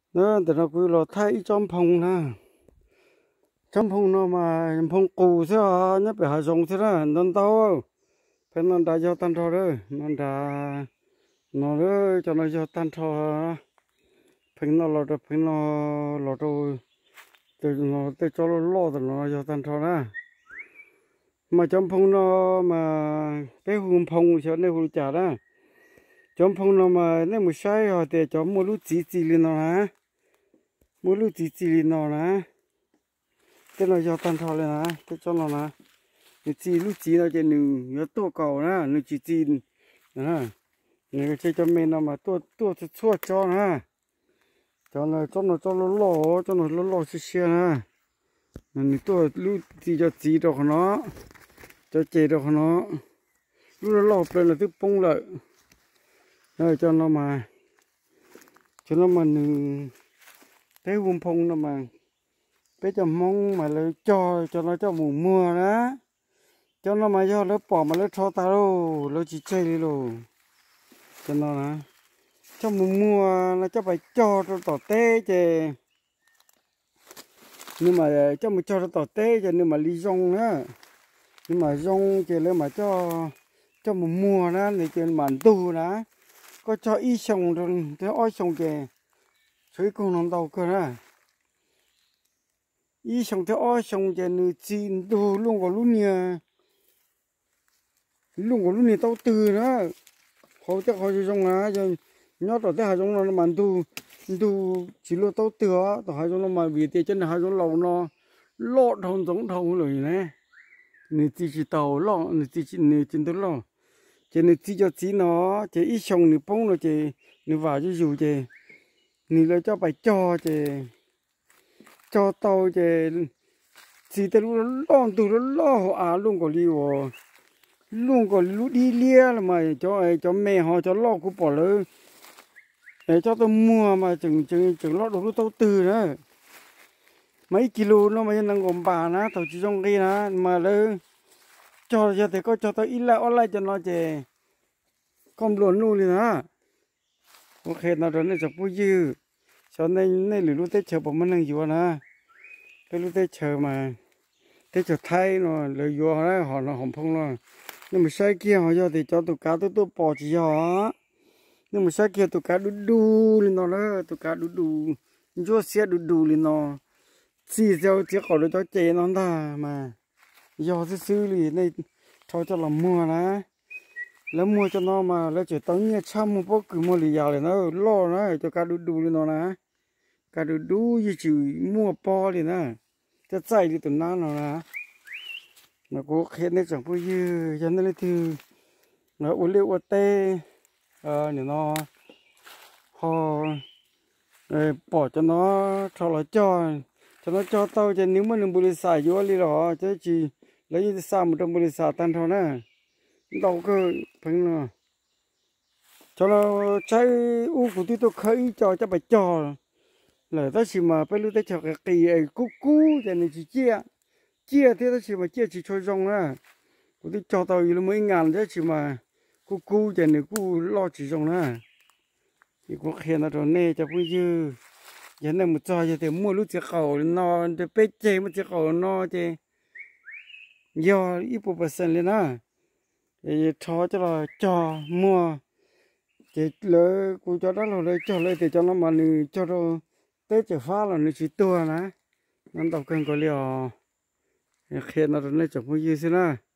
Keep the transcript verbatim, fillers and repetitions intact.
nó từ nó cứ lo thay trong phòng nè trong phòng nó mà phòng cũ thế à nó phải hạ dùng thế đó nó tao phải nó đã cho tan thọ rồi nó đã nó rồi cho nó cho tan thọ phải nó lo được phải nó lo rồi từ nó từ cho nó lo từ nó cho tan thọ nè mà trong phòng nó mà cái vùng phòng cho nên vùng trả đó trong phòng nó mà nếu mà sai họ thì cho mua lúa chỉ chỉ lên nó hả mua lúa chỉ chỉ lên nó nè cái nó cho tan thọ lên nè cái cho nó nè nó chỉ lúa chỉ nó chỉ nương nó to cầu nè nó chỉ chỉ nè này cái chơi cho mình nó mà to to thì chua cho nè cho nó cho nó cho nó lò cho nó lò lò xí xí nè này to lúa chỉ cho chỉ được nó cho chế được nó lúa nó lò lên là thứ bông lại rồi cho nó mà cho nó mà cái vùng phong nó mà cái cho mong mà lấy cho cho nó cho mùa mưa đó cho nó mà cho nó bỏ mà nó cho ta đâu nó chỉ chơi đi luôn cho nó nè cho mùa mưa nó cho phải cho cho tỏ té chứ nhưng mà cho mình cho nó tỏ té chứ nhưng mà ly rong á nhưng mà rong chứ nếu mà cho cho mùa mưa đó thì chuyện bản tu đó có cho y sông rồi thế oi sông kìa suy con nó đâu cơ đó y sông thế oi sông kìa nữ chín tu luôn có lúc nha luôn có lúc nha tao từ đó họ chắc họ trong á cho nhót ở thế hai trong nó bản tu tu chỉ lo tao từ á tao hai trong nó mà vì thế chân hai trong lầu nó lọt thòng giống thòng rồi nè nữ chỉ chỉ tàu lọ nữ chỉ chỉ nữ chỉ tao lọ chỉ nữ chỉ cho chỉ nó chỉ ít sông nữ bông rồi chỉ nữ vào cho dù chỉ nữ lấy cho bài cho chỉ cho tàu chỉ chỉ tao lúc lon từ lúc lo à luôn có liu luôn có lúc đi lia là mà cho cho mẹ họ cho lo cũng bỏ lỡ để cho tao mua mà chừng chừng chừng lo được lúc tao từ đó mấy kilo nó mà đang gồm bà nó tao chỉ trong kia nó mà lỡ cho cho thì có cho tao ít lại online cho nó chè con luồn luôn đi nữa ok nó rồi nó chụp vui dư cho nên nên lúc tết chờ bọn mình đang vừa nè cái lúc tết chờ mà tết chờ thay nó lời vừa đấy họ nó hồng phong rồi nhưng mà sai kia họ cho thì cho tụi cá tụi tôi bỏ chỉ họ nhưng mà sai kia tụi cá đu đu lên nó đó tụi cá đu đu chúa xe đu đu lên nó chỉ cho chỉ có được cho chè nó ta mà do thứ xứ thì này cho cho làm mua nè lấy mua cho nó mà lấy chỉ tao nghe chăm một bó cứ mua lì giàu thì nó lo nó cho cá đu đu lên nó nè cá đu đu gì chỉ mua po thì nè cho chạy đi tụi nó nó nè nó có khen đấy chẳng có gì cho nên là thì nó uống liệu uống tê ờ thì nó họ bỏ cho nó cho nó cho cho nó cho tao cho nếu mà đừng bùi xài vô đi đó chứ chỉ lấy sao một trăm bùi xài tan thôi nè đâu cơ phải nó cho nó trái u của tôi tôi khơi cho cho phải cho là ta chỉ mà phải lưu tới cho cái kỳ ấy cú cú cho nên chỉ chia chia thế ta chỉ mà chia chỉ cho rong á của tôi cho tao là mấy ngàn chứ chỉ mà cú cú cho nên cú lo chỉ rong á thì có khen nó rồi nè cho vui dư giờ này một trò giờ thì mua lúc chỉ khẩu nó để bé chơi một chỉ khẩu nó chứ do ít bộ phận lên á thì cho cho là cho mua chỉ lỡ cô cho đó là cho lấy thì cho nó mà nữ cho nó tết chỉ phá là nữ chỉ tua nè nó đọc kênh có liều khen nó rồi nó chẳng có gì thế nào